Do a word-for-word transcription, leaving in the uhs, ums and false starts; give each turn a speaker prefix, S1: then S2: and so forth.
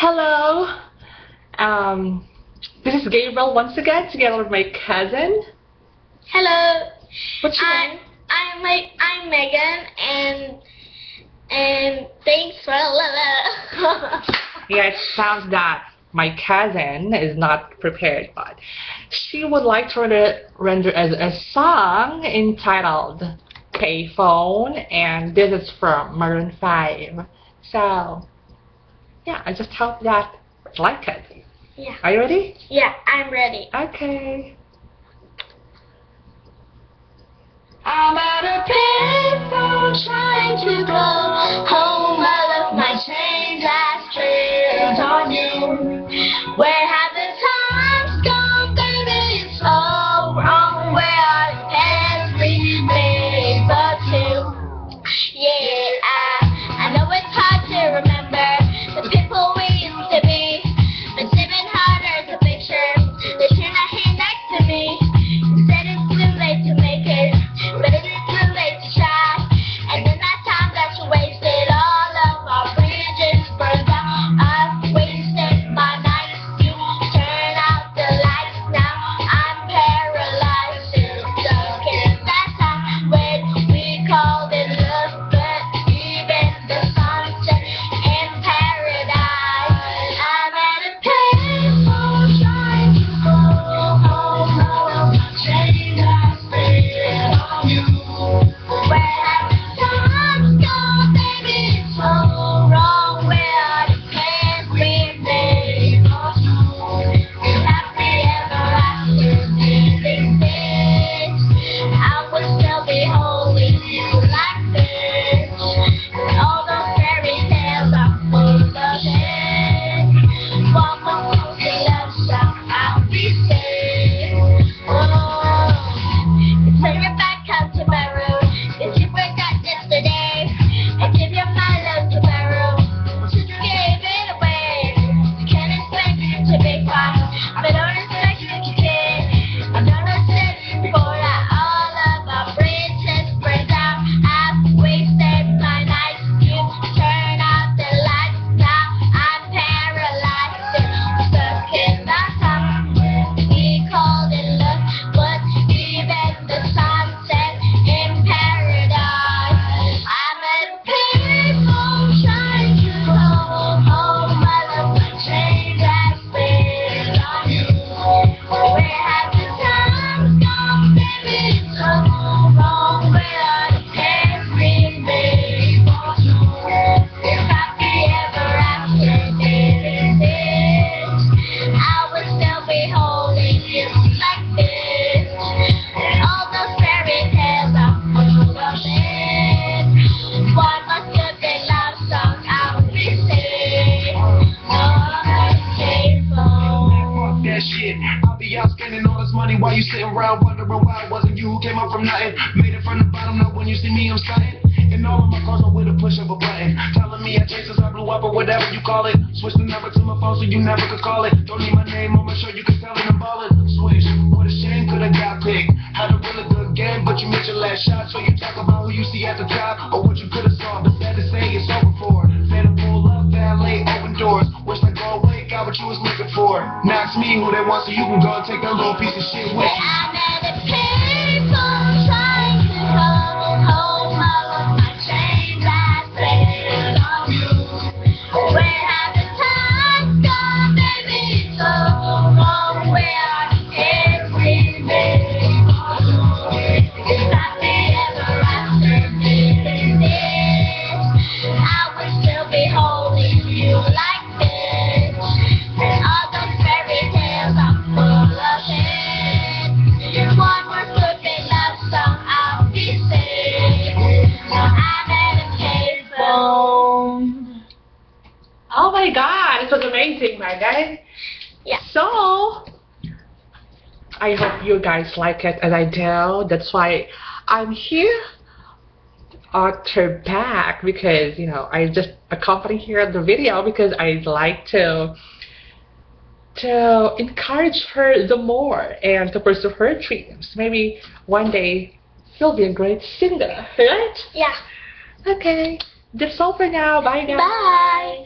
S1: Hello, um, this is Gabriel once again, together with my cousin.
S2: Hello.
S1: What's your
S2: I,
S1: name?
S2: I'm like I'm Megan, and and thanks for
S1: Yeah, it sounds that my cousin is not prepared, but she would like to render, render as a song entitled Payphone, and this is from Maroon five. So, yeah, I just hope that you like it.
S2: Yeah.
S1: Are you ready?
S2: Yeah, I'm ready.
S1: Okay.
S2: I'm at a payphone trying to go home. All of my change I spent on you. Where have the times gone, baby? It's all wrong. Where are the plans we made but two? Yeah, I, I know it's hard to remember the people we used to be, but it's even harder to picture the two not here next to me. Said it's too late to make it, but it is too late to try. And in that time that you wasted, all of our bridges burned down. I've wasted my nights, you turn out the lights. Now I'm paralyzed, still stuck in that time when we called it love. But even the sunset in paradise, I'm at a payphone trying to go home. All of my change I spent on you. Where have the times gone, baby? It's so wrong. Where are the plans we made for two? Happy ever after didn't exist. I would still be holding you like this. And all those fairy tales are full of it. One more closing love song, I'll be safe. Oh, you turn your back on tomorrow, 'cause you forgot yesterday. I give you my love tomorrow, since you gave it away. You can't expect it to be fine, but don't expect it to be. I don't understand it before that all of our bridges burned down. I've wasted my nights, you turn out the lights. Now I'm paralyzed, still stuck in that time when we called it love. But even the sunset in paradise, I'm at a payphone trying to go home. All of my change I spent on you. Where have the times gone, baby? It's so wrong. Where are the plans we made for two? If happy ever after didn't exist, I would still be holding you like this. And all those fairy tales are full of it. One must have been love song, I'll be safe. No other payphone.
S3: That shit. I'll be out spending all this money while you sitting around wondering why it wasn't you who came up from nothing. Made it from the bottom, now when you see me I'm stunting. And all of my cars are with a push of a button. Telling me I changed since I blew up or whatever you call it. Switch the number to my phone so you never could call it. Don't need my name on my shirt, you can tell it I'm ballin'. Switch, what a shame, could've got picked. Had a really good game, but you missed your last shot. So you talk about who you see at the top or what you could've saw. But sad to say it's over for. Better pull up, valet, open doors. Wish I go away, got what you was looking for. Now it's me who they want, so you can go and take that little piece of shit with you.
S2: I'm at a payphone trying to go home. All of my change I spent on you. Where have the times gone, baby? It's so wrong. Where are the plans we made for two? If happy ever after didn't exist, I would still be holding you like this. And all those fairy tales are full of it. One more flippin' love song, I'll be safe. So I'm at a payphone.
S1: Oh my god, it was amazing, my guys.
S2: Yeah.
S1: So, I hope you guys like it as I do. That's why I'm here at her back, because, you know, I just accompany her in the video because I like to to encourage her the more and to pursue her dreams. Maybe one day you'll be a great singer, right?
S2: Yeah.
S1: Okay. That's all for now. Bye, guys.
S2: Bye.